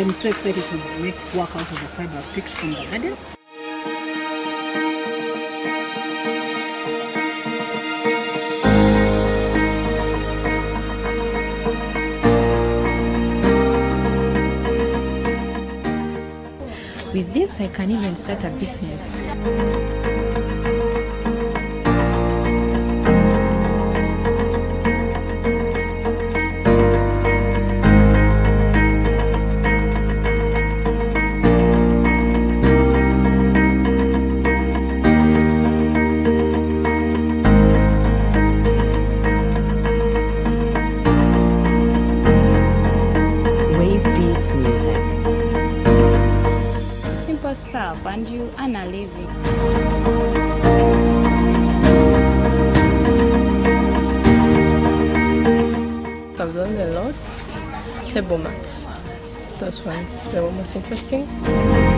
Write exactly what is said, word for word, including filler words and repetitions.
I'm so excited to make work out of the fiber I've picked from the garden. With this, I can even start a business. Music. Simple stuff, and you earn a living. I've learned a lot. Table mats. Those ones, they were most interesting.